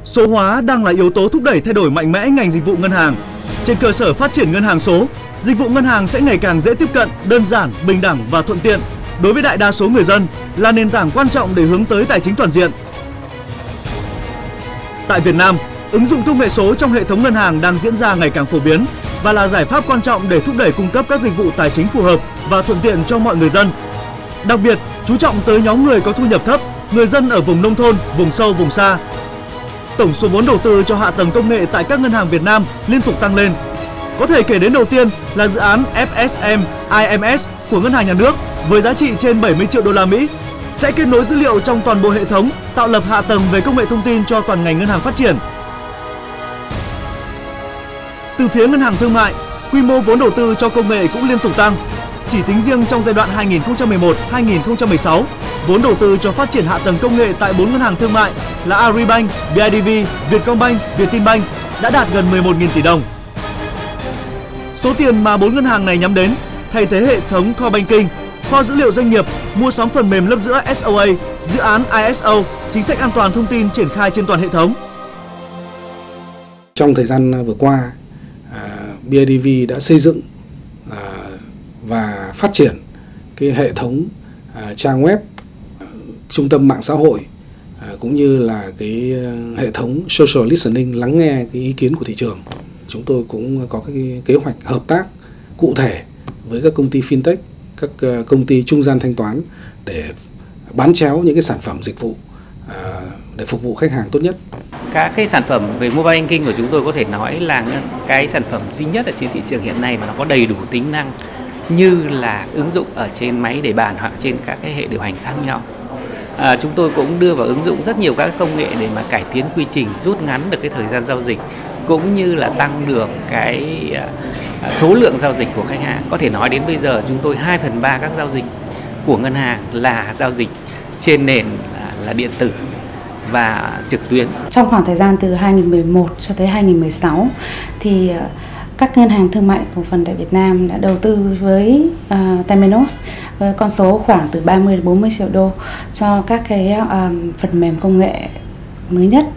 Số hóa đang là yếu tố thúc đẩy thay đổi mạnh mẽ ngành dịch vụ ngân hàng. Trên cơ sở phát triển ngân hàng số, dịch vụ ngân hàng sẽ ngày càng dễ tiếp cận, đơn giản, bình đẳng và thuận tiện đối với đại đa số người dân, là nền tảng quan trọng để hướng tới tài chính toàn diện. Tại Việt Nam, ứng dụng công nghệ số trong hệ thống ngân hàng đang diễn ra ngày càng phổ biến và là giải pháp quan trọng để thúc đẩy cung cấp các dịch vụ tài chính phù hợp và thuận tiện cho mọi người dân. Đặc biệt, chú trọng tới nhóm người có thu nhập thấp, người dân ở vùng nông thôn, vùng sâu, vùng xa. Tổng số vốn đầu tư cho hạ tầng công nghệ tại các ngân hàng Việt Nam liên tục tăng lên. Có thể kể đến đầu tiên là dự án FSM IMS của Ngân hàng Nhà nước với giá trị trên 70 triệu đô la Mỹ, sẽ kết nối dữ liệu trong toàn bộ hệ thống, tạo lập hạ tầng về công nghệ thông tin cho toàn ngành ngân hàng phát triển. Từ phía ngân hàng thương mại, quy mô vốn đầu tư cho công nghệ cũng liên tục tăng. Chỉ tính riêng trong giai đoạn 2011-2016, vốn đầu tư cho phát triển hạ tầng công nghệ tại 4 ngân hàng thương mại là Agribank, BIDV, Vietcombank, Vietinbank đã đạt gần 11.000 tỷ đồng. Số tiền mà 4 ngân hàng này nhắm đến thay thế hệ thống Core Banking, kho dữ liệu doanh nghiệp, mua sắm phần mềm lớp giữa SOA, dự án ISO, chính sách an toàn thông tin triển khai trên toàn hệ thống. Trong thời gian vừa qua, BIDV đã xây dựng và phát triển cái hệ thống trang web, trung tâm mạng xã hội cũng như là cái hệ thống social listening, lắng nghe cái ý kiến của thị trường. Chúng tôi cũng có cái kế hoạch hợp tác cụ thể với các công ty fintech, các công ty trung gian thanh toán để bán chéo những cái sản phẩm dịch vụ để phục vụ khách hàng tốt nhất. Các cái sản phẩm về mobile banking của chúng tôi có thể nói là cái sản phẩm duy nhất ở trên thị trường hiện nay mà nó có đầy đủ tính năng như là ứng dụng ở trên máy để bàn hoặc trên các cái hệ điều hành khác nhau. Chúng tôi cũng đưa vào ứng dụng rất nhiều các công nghệ để mà cải tiến quy trình, rút ngắn được cái thời gian giao dịch cũng như là tăng được cái số lượng giao dịch của khách hàng. Có thể nói đến bây giờ chúng tôi 2/3 các giao dịch của ngân hàng là giao dịch trên nền là điện tử và trực tuyến. Trong khoảng thời gian từ 2011 cho tới 2016 thì các ngân hàng thương mại cổ phần tại Việt Nam đã đầu tư với Temenos với con số khoảng từ 30 đến 40 triệu đô cho các cái phần mềm công nghệ mới nhất.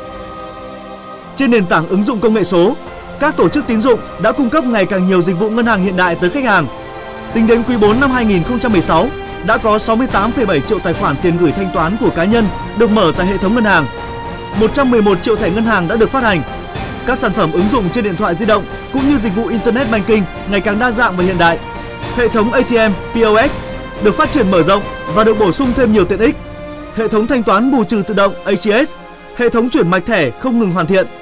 Trên nền tảng ứng dụng công nghệ số, các tổ chức tín dụng đã cung cấp ngày càng nhiều dịch vụ ngân hàng hiện đại tới khách hàng. Tính đến quý 4 năm 2016, đã có 68,7 triệu tài khoản tiền gửi thanh toán của cá nhân được mở tại hệ thống ngân hàng. 111 triệu thẻ ngân hàng đã được phát hành. Các sản phẩm ứng dụng trên điện thoại di động cũng như dịch vụ Internet Banking ngày càng đa dạng và hiện đại. Hệ thống ATM, POS được phát triển mở rộng và được bổ sung thêm nhiều tiện ích. Hệ thống thanh toán bù trừ tự động ACH, hệ thống chuyển mạch thẻ không ngừng hoàn thiện.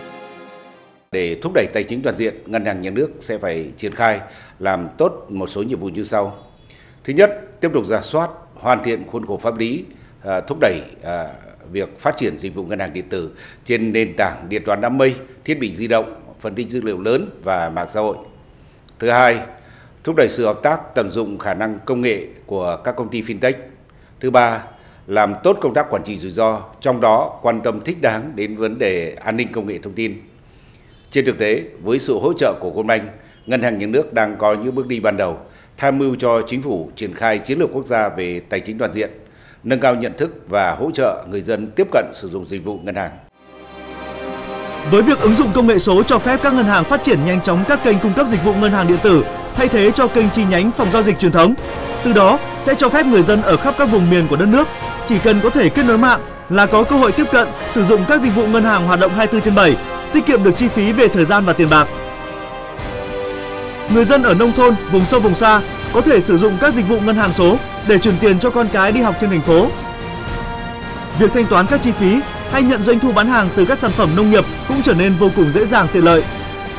Để thúc đẩy tài chính toàn diện, Ngân hàng Nhà nước sẽ phải triển khai làm tốt một số nhiệm vụ như sau. Thứ nhất, tiếp tục rà soát, hoàn thiện khuôn khổ pháp lý, thúc đẩy việc phát triển dịch vụ ngân hàng điện tử trên nền tảng điện toán đám mây, thiết bị di động, phân tích dữ liệu lớn và mạng xã hội. Thứ hai, thúc đẩy sự hợp tác tận dụng khả năng công nghệ của các công ty fintech. Thứ ba, làm tốt công tác quản trị rủi ro, trong đó quan tâm thích đáng đến vấn đề an ninh công nghệ thông tin. Trên thực tế, với sự hỗ trợ của Goldbank, Ngân hàng Nhà nước đang có những bước đi ban đầu, tham mưu cho Chính phủ triển khai chiến lược quốc gia về tài chính toàn diện, nâng cao nhận thức và hỗ trợ người dân tiếp cận sử dụng dịch vụ ngân hàng. Với việc ứng dụng công nghệ số cho phép các ngân hàng phát triển nhanh chóng các kênh cung cấp dịch vụ ngân hàng điện tử, thay thế cho kênh chi nhánh phòng giao dịch truyền thống. Từ đó sẽ cho phép người dân ở khắp các vùng miền của đất nước chỉ cần có thể kết nối mạng là có cơ hội tiếp cận sử dụng các dịch vụ ngân hàng hoạt động 24/7, tiết kiệm được chi phí về thời gian và tiền bạc. Người dân ở nông thôn, vùng sâu vùng xa có thể sử dụng các dịch vụ ngân hàng số để chuyển tiền cho con cái đi học trên thành phố. Việc thanh toán các chi phí hay nhận doanh thu bán hàng từ các sản phẩm nông nghiệp cũng trở nên vô cùng dễ dàng, tiện lợi.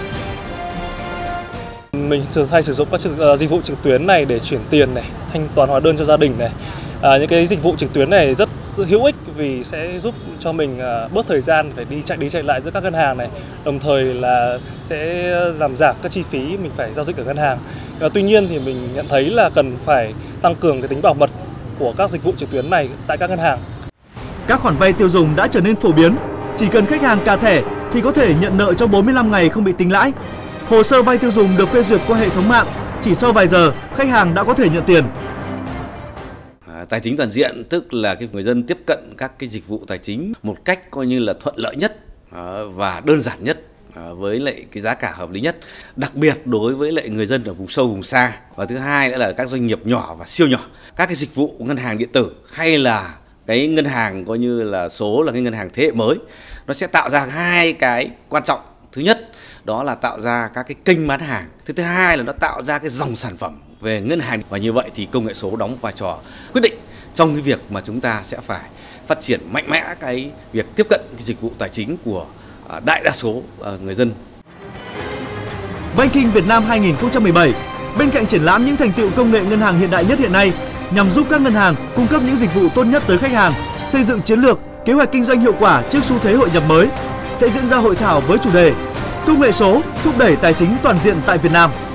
Mình hay sử dụng các dịch vụ trực tuyến này để chuyển tiền này, thanh toán hóa đơn cho gia đình này. Những cái dịch vụ trực tuyến này rất hữu ích vì sẽ giúp cho mình bớt thời gian phải đi chạy lại giữa các ngân hàng này, đồng thời là sẽ giảm các chi phí mình phải giao dịch ở ngân hàng. Tuy nhiên thì mình nhận thấy là cần phải tăng cường cái tính bảo mật của các dịch vụ trực tuyến này tại các ngân hàng. Các khoản vay tiêu dùng đã trở nên phổ biến, chỉ cần khách hàng cà thẻ thì có thể nhận nợ trong 45 ngày không bị tính lãi. Hồ sơ vay tiêu dùng được phê duyệt qua hệ thống mạng, chỉ sau vài giờ khách hàng đã có thể nhận tiền. Tài chính toàn diện tức là người dân tiếp cận các cái dịch vụ tài chính một cách coi như là thuận lợi nhất và đơn giản nhất, với lại cái giá cả hợp lý nhất, đặc biệt đối với lại người dân ở vùng sâu vùng xa. Và thứ hai nữa là các doanh nghiệp nhỏ và siêu nhỏ, các cái dịch vụ ngân hàng điện tử hay là cái ngân hàng coi như là số, là cái ngân hàng thế hệ mới, nó sẽ tạo ra hai cái quan trọng. Thứ nhất đó là tạo ra các cái kênh bán hàng, thứ hai là nó tạo ra cái dòng sản phẩm về ngân hàng. Và như vậy thì công nghệ số đóng vai trò quyết định trong cái việc mà chúng ta sẽ phải phát triển mạnh mẽ cái việc tiếp cận cái dịch vụ tài chính của đại đa số người dân. Banking Việt Nam 2017 bên cạnh triển lãm những thành tựu công nghệ ngân hàng hiện đại nhất hiện nay nhằm giúp các ngân hàng cung cấp những dịch vụ tốt nhất tới khách hàng, xây dựng chiến lược, kế hoạch kinh doanh hiệu quả trước xu thế hội nhập mới, sẽ diễn ra hội thảo với chủ đề Công nghệ số thúc đẩy tài chính toàn diện tại Việt Nam.